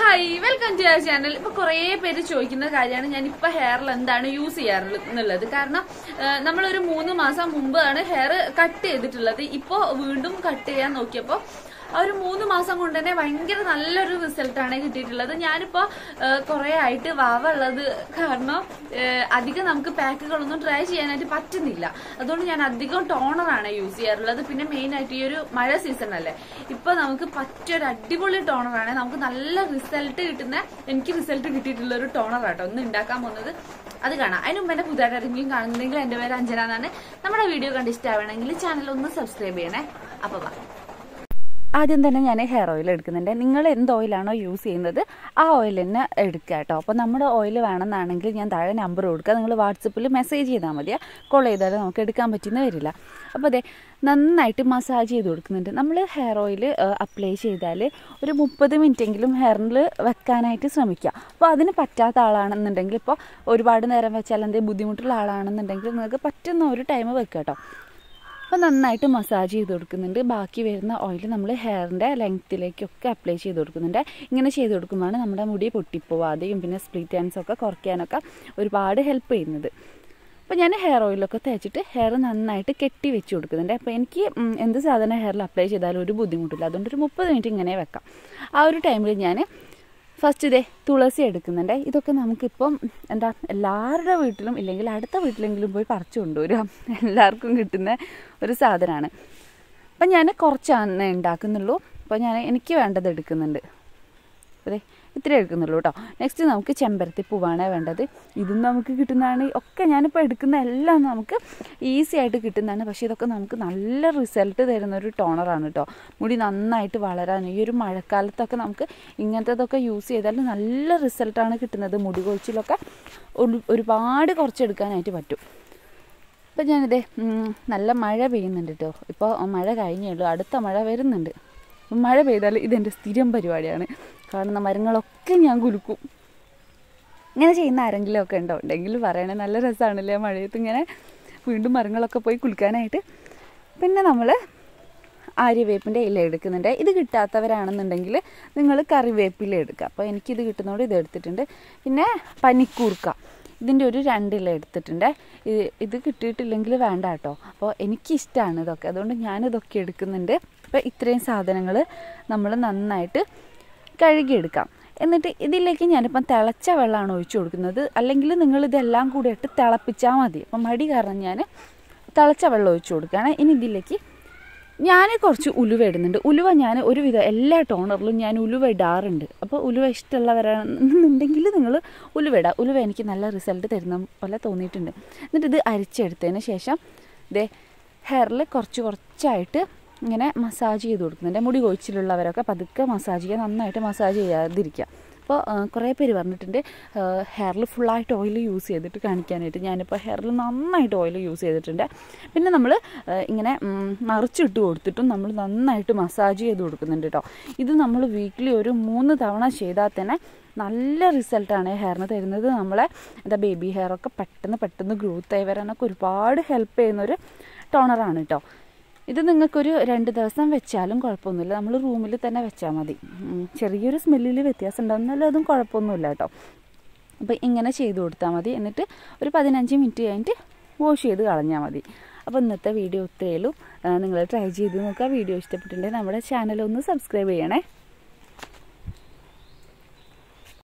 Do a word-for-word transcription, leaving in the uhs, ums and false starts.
Hi welcome to our channel. ഇപ്പൊ കുറെ പേര് ചോദിക്കുന്ന കാര്യമാണ് ഞാൻ ഇപ്പൊ ഹെയറിൽ എന്താണ് യൂസ് ചെയ്യാറുള്ളത്. കാരണം നമ്മളൊരു മൂന്ന് മാസം മുമ്പാണ് ഹെയർ കട്ട് ചെയ്തിട്ടുള്ളത്. ഇപ്പൊ വീണ്ടും കട്ട് ചെയ്യാൻ നോക്കിയപ്പോ ആ ഒരു മൂന്ന് മാസം കൊണ്ട് തന്നെ ഭയങ്കര നല്ലൊരു റിസൾട്ടാണ് കിട്ടിയിട്ടുള്ളത്. ഞാനിപ്പോ കുറെ ആയിട്ട് വാവ ഉള്ളത് കാരണം അധികം നമുക്ക് പാക്കുകളൊന്നും ട്രൈ ചെയ്യാനായിട്ട് പറ്റുന്നില്ല. അതുകൊണ്ട് ഞാൻ അധികം ടോണറാണ് യൂസ് ചെയ്യാറുള്ളത്. പിന്നെ മെയിൻ ആയിട്ട് ഈ ഒരു മഴ സീസൺ അല്ലേ, ഇപ്പൊ നമുക്ക് പറ്റിയൊരു അടിപൊളി ടോണറാണ്. നമുക്ക് നല്ല റിസൾട്ട് കിട്ടുന്ന, എനിക്ക് റിസൾട്ട് കിട്ടിയിട്ടുള്ള ഒരു ടോണറാട്ടോ ഒന്ന് ഉണ്ടാക്കാൻ പോകുന്നത്. അത് കാണാം. അതിന് മുമ്പ് എന്റെ പുതുതായിട്ട് ആരെങ്കിലും കാണുന്നെങ്കിൽ എന്റെ പേര് അഞ്ജന എന്നാണ്. നമ്മുടെ വീഡിയോ കണ്ട് ഇഷ്ടമാവണമെങ്കിൽ ചാനൽ ഒന്ന് സബ്സ്ക്രൈബ് ചെയ്യണേ. അപ്പൊ വാ. ആദ്യം തന്നെ ഞാൻ ഹെയർ ഓയിൽ എടുക്കുന്നുണ്ട്. നിങ്ങൾ എന്ത് ഓയിലാണോ യൂസ് ചെയ്യുന്നത് ആ ഓയിൽ തന്നെ എടുക്കുക കേട്ടോ. അപ്പോൾ നമ്മുടെ ഓയിൽ വേണമെന്നാണെങ്കിൽ ഞാൻ താഴെ നമ്പർ കൊടുക്കുക, നിങ്ങൾ വാട്സപ്പിൽ മെസ്സേജ് ചെയ്താൽ മതി. കോൾ ചെയ്താൽ നമുക്ക് എടുക്കാൻ പറ്റുന്ന വരില്ല. അപ്പോൾ അതെ, നന്നായിട്ട് മസാജ് ചെയ്ത് കൊടുക്കുന്നുണ്ട്. നമ്മൾ ഹെയർ ഓയിൽ അപ്ലൈ ചെയ്താൽ ഒരു മുപ്പത് മിനിറ്റെങ്കിലും ഹെയറിൽ വെക്കാനായിട്ട് ശ്രമിക്കുക. അപ്പോൾ അതിന് പറ്റാത്ത ആളാണെന്നുണ്ടെങ്കിൽ, ഇപ്പോൾ ഒരുപാട് നേരം വെച്ചാൽ എന്തെങ്കിലും ബുദ്ധിമുട്ടുള്ള ആളാണെന്നുണ്ടെങ്കിൽ നിങ്ങൾക്ക് പറ്റുന്ന ഒരു ടൈം വെക്കുക കേട്ടോ. അപ്പോൾ നന്നായിട്ട് മസാജ് ചെയ്ത് കൊടുക്കുന്നുണ്ട്. ബാക്കി വരുന്ന ഓയിൽ നമ്മൾ ഹെയറിൻ്റെ ലെങ്ത്തിലേക്കൊക്കെ അപ്ലൈ ചെയ്ത് കൊടുക്കുന്നുണ്ട്. ഇങ്ങനെ ചെയ്ത് കൊടുക്കുമ്പോഴാണ് നമ്മുടെ മുടി പൊട്ടിപ്പോവാതെയും പിന്നെ സ്പ്ലിറ്റ് എൻഡ്സൊക്കെ കുറയ്ക്കാനൊക്കെ ഒരുപാട് ഹെൽപ്പ് ചെയ്യുന്നത്. അപ്പോൾ ഞാൻ ഹെയർ ഓയിലൊക്കെ തേച്ചിട്ട് ഹെയർ നന്നായിട്ട് കെട്ടി വെച്ച് കൊടുക്കുന്നുണ്ട്. അപ്പോൾ എനിക്ക് എന്ത് സാധനം ഹെയറിൽ അപ്ലൈ ചെയ്താലും ഒരു ബുദ്ധിമുട്ടില്ല. അതുകൊണ്ട് ഒരു മുപ്പത് മിനിറ്റ് ഇങ്ങനെ വെക്കാം. ആ ഒരു ടൈമിൽ ഞാൻ ഫസ്റ്റ് ഇതേ തുളസി എടുക്കുന്നുണ്ട്. ഇതൊക്കെ നമുക്കിപ്പം എന്താ എല്ലാവരുടെ വീട്ടിലും ഇല്ലെങ്കിൽ അടുത്ത വീട്ടിലെങ്കിലും പോയി പറിച്ചു കൊണ്ടുവരാം. എല്ലാവർക്കും കിട്ടുന്ന ഒരു സാധനമാണ്. അപ്പം ഞാൻ കുറച്ചാണ് ഉണ്ടാക്കുന്നുള്ളൂ. അപ്പോൾ ഞാൻ എനിക്ക് വേണ്ടത് എടുക്കുന്നുണ്ട്. അതെ, ഇത്രേ എടുക്കുന്നുള്ളൂ കേട്ടോ. നെക്സ്റ്റ് നമുക്ക് ചെമ്പരത്തി പൂവാണ് വേണ്ടത്. ഇതും നമുക്ക് കിട്ടുന്നതാണ്. ഒക്കെ ഞാനിപ്പോൾ എടുക്കുന്ന എല്ലാം നമുക്ക് ഈസി ആയിട്ട് കിട്ടുന്നതാണ്. പക്ഷേ ഇതൊക്കെ നമുക്ക് നല്ല റിസൾട്ട് തരുന്നൊരു ടോണറാണ് കേട്ടോ. മുടി നന്നായിട്ട് വളരാൻ ഈ ഒരു മഴക്കാലത്തൊക്കെ നമുക്ക് ഇങ്ങനത്തതൊക്കെ യൂസ് ചെയ്താൽ നല്ല റിസൾട്ടാണ് കിട്ടുന്നത്. മുടി കൊഴിച്ചിലൊക്കെ ഒരുപാട് കുറച്ചെടുക്കാനായിട്ട് പറ്റും. ഇപ്പം ഞാനിതേ നല്ല മഴ പെയ്യുന്നുണ്ട് കേട്ടോ. ഇപ്പോൾ മഴ കഴിഞ്ഞേ ഉള്ളൂ, അടുത്ത മഴ വരുന്നുണ്ട്. മഴ പെയ്താൽ ഇതെൻ്റെ സ്ഥിരം പരിപാടിയാണ്. കാണുന്ന മരങ്ങളൊക്കെ ഞാൻ കുലുക്കും. ഇങ്ങനെ ചെയ്യുന്ന ആരെങ്കിലും ഒക്കെ ഉണ്ടോ ഉണ്ടെങ്കിൽ പറയണേ. നല്ല രസമാണല്ലേ മഴയത്ത് ഇങ്ങനെ വീണ്ടും മരങ്ങളൊക്കെ പോയി കുലുക്കാനായിട്ട്. പിന്നെ നമ്മൾ ആര്യവേപ്പിൻ്റെ ഇല എടുക്കുന്നുണ്ട്. ഇത് കിട്ടാത്തവരാണെന്നുണ്ടെങ്കിൽ നിങ്ങൾ കറിവേപ്പില എടുക്കുക. അപ്പോൾ എനിക്കിത് കിട്ടുന്നതുകൊണ്ട് ഇത് എടുത്തിട്ടുണ്ട്. പിന്നെ പനിക്കൂർക്ക, ഇതിൻ്റെ ഒരു രണ്ടില എടുത്തിട്ടുണ്ട്. ഇത് ഇത് കിട്ടിയിട്ടില്ലെങ്കിൽ വേണ്ട കേട്ടോ. അപ്പോൾ എനിക്കിഷ്ടമാണ് ഇതൊക്കെ, അതുകൊണ്ട് ഞാനിതൊക്കെ എടുക്കുന്നുണ്ട്. അപ്പോൾ ഇത്രയും സാധനങ്ങൾ നമ്മൾ നന്നായിട്ട് കഴുകിയെടുക്കാം. എന്നിട്ട് ഇതിലേക്ക് ഞാനിപ്പം തിളച്ച വെള്ളമാണ് ഒഴിച്ചു കൊടുക്കുന്നത്. അല്ലെങ്കിൽ നിങ്ങളിതെല്ലാം കൂടി ഇട്ട് തിളപ്പിച്ചാൽ മതി. അപ്പം മടി കാരണം ഞാൻ തിളച്ച വെള്ളം ഒഴിച്ചു കൊടുക്കുകയാണ്. ഇനി ഇതിലേക്ക് ഞാൻ കുറച്ച് ഉലുവ ഇടുന്നുണ്ട്. ഉലുവ ഞാൻ ഒരുവിധം എല്ലാ ടോണറിലും ഞാൻ ഉലുവ ഇടാറുണ്ട്. അപ്പോൾ ഉലുവ ഇഷ്ടമുള്ളവരാണെന്നുണ്ടെങ്കിൽ നിങ്ങൾ ഉലുവ ഇടുക. ഉലുവ എനിക്ക് നല്ല റിസൾട്ട് തരുന്ന പോലെ തോന്നിയിട്ടുണ്ട്. എന്നിട്ട് ഇത് അരിച്ചെടുത്തതിന് ശേഷം ഇതേ ഹെയറിൽ കുറച്ച് കുറച്ചായിട്ട് ഇങ്ങനെ മസാജ് ചെയ്ത് കൊടുക്കുന്നുണ്ട്. മുടി കൊഴിച്ചിലുള്ളവരൊക്കെ പതുക്കെ മസാജ് ചെയ്യുക, നന്നായിട്ട് മസാജ് ചെയ്യാതിരിക്കുക. അപ്പോൾ കുറേ പേര് പറഞ്ഞിട്ടുണ്ട് ഹെയറിൽ ഫുള്ളായിട്ട് ഓയിൽ യൂസ് ചെയ്തിട്ട് കാണിക്കാനായിട്ട്. ഞാനിപ്പോൾ ഹെയറിൽ നന്നായിട്ട് ഓയിൽ യൂസ് ചെയ്തിട്ടുണ്ട്. പിന്നെ നമ്മൾ ഇങ്ങനെ മറിച്ചിട്ട് കൊടുത്തിട്ടും നമ്മൾ നന്നായിട്ട് മസാജ് ചെയ്ത് കൊടുക്കുന്നുണ്ട് കേട്ടോ. ഇത് നമ്മൾ വീക്കിലി ഒരു മൂന്ന് തവണ ചെയ്താൽ തന്നെ നല്ല റിസൾട്ടാണ് ഹെയറിന് തരുന്നത്. നമ്മളെ എന്താ ബേബി ഹെയറൊക്കെ പെട്ടെന്ന് പെട്ടെന്ന് ഗ്രോത്തായി വരാനൊക്കെ ഒരുപാട് ഹെൽപ്പ് ചെയ്യുന്നൊരു ടോണറാണ് കേട്ടോ. ഇത് നിങ്ങൾക്കൊരു രണ്ട് ദിവസം വെച്ചാലും കുഴപ്പമൊന്നുമില്ല. നമ്മൾ റൂമിൽ തന്നെ വെച്ചാൽ മതി. ചെറിയൊരു സ്മെല്ലിൽ വ്യത്യാസം ഉണ്ടാകുന്നാലും അതും കുഴപ്പമൊന്നുമില്ല കേട്ടോ. അപ്പോൾ ഇങ്ങനെ ചെയ്ത് കൊടുത്താൽ മതി. എന്നിട്ട് ഒരു പതിനഞ്ച് മിനിറ്റ് കഴിഞ്ഞിട്ട് വാഷ് ചെയ്ത് കളഞ്ഞാൽ മതി. അപ്പോൾ ഇന്നത്തെ വീഡിയോ ഇത്രയേ ഉള്ളൂ. നിങ്ങൾ ട്രൈ ചെയ്ത് നോക്കുക. വീഡിയോ ഇഷ്ടപ്പെട്ടിട്ടുണ്ടെങ്കിൽ നമ്മുടെ ചാനൽ ഒന്ന് സബ്സ്ക്രൈബ് ചെയ്യണേ.